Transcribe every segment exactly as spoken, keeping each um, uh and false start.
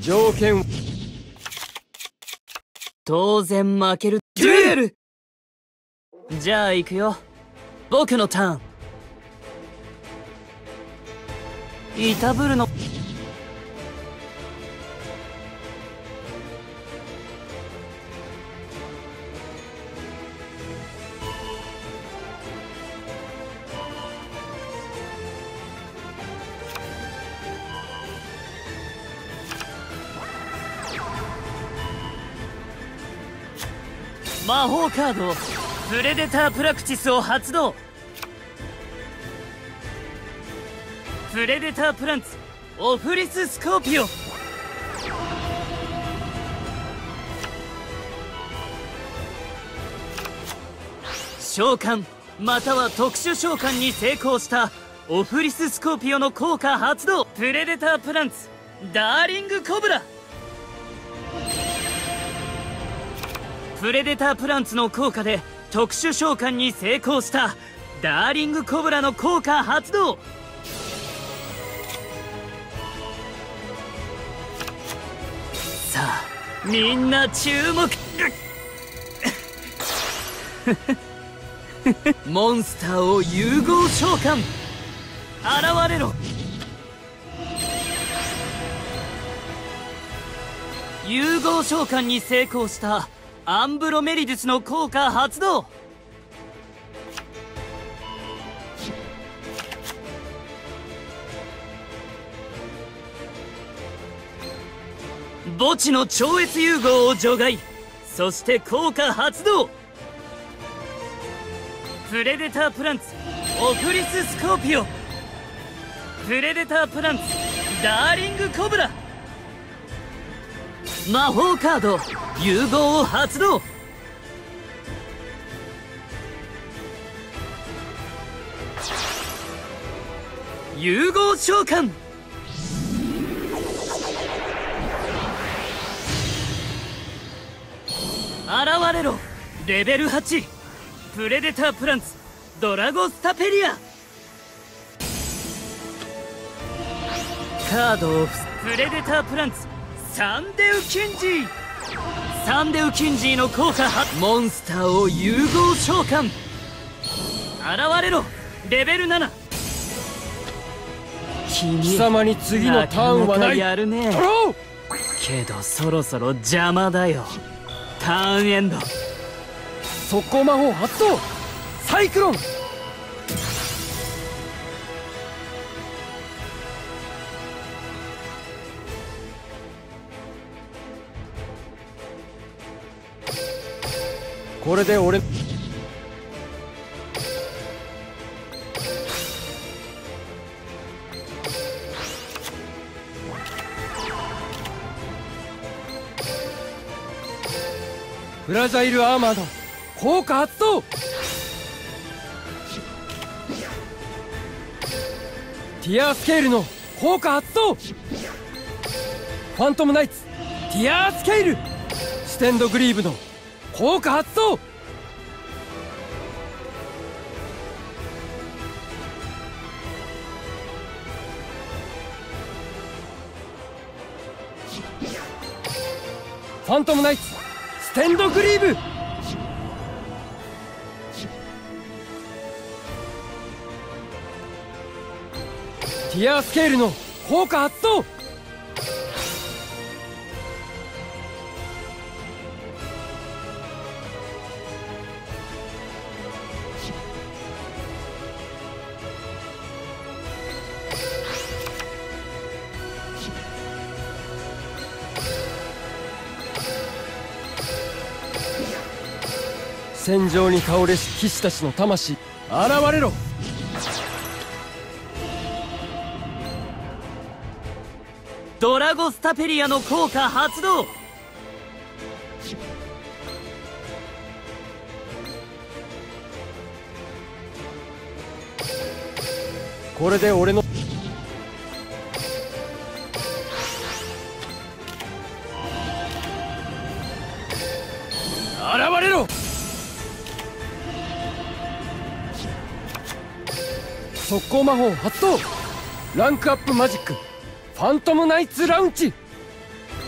条件。 当然負ける。デュエル。じゃあ行くよ。僕のターン。いたぶるの。魔法カードプレデタープラクティスを発動。プレデタープランツオフリススコーピオ。召喚または特殊召喚に成功したオフリススコーピオの効果発動。プレデタープランツダーリングコブラ。プレデタープランツの効果で特殊召喚に成功したダーリングコブラの効果発動。さあみんな注目。モンスターを融合召喚。現れろ。融合召喚に成功したアンブロメリデュスの効果発動。墓地の超越融合を除外。そして効果発動。プレデタープランツオフリススコーピオ。プレデタープランツダーリングコブラ。魔法カード融合を発動。融合召喚。現れろ。レベルはちプレデタープランツドラゴスタペリア。カードオフ。プレデタープランツサンデウキンジー。サンデウキンジーの効果発。モンスターを融合召喚。現れろ。レベルなな。君貴様に次のターンはない。 やるね。けどそろそろ邪魔だよ。ターンエンド。 速攻魔法発動。サイクロン。これで俺フラジャイルアーマード効果発動。ティアースケールの効果発動。ファントムナイツティアースケール。ステンドグリーブの効果発動。ファントムナイツステンドグリーブ。ティアースケールの効果発動。戦場に倒れし騎士たちの魂現れろ。 ドラゴスタペリアの効果発動。 これで俺の現れろ。速攻魔法発動。ランクアップマジックファントムナイツラウンチ。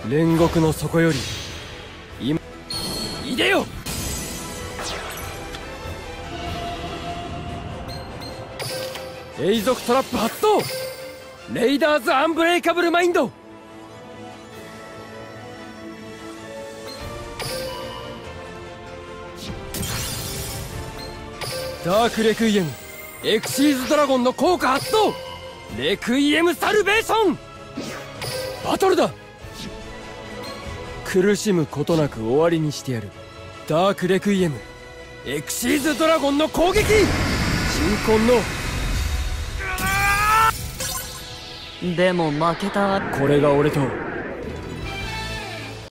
煉獄の底より今いでよ。永続トラップ発動。レイダーズアンブレイカブルマインド。ダークレクイエムエクシーズドラゴンの効果発動。レクイエムサルベーション。バトルだ。苦しむことなく終わりにしてやる。ダークレクイエムエクシーズドラゴンの攻撃。鎮魂のでも負けた。 これが俺と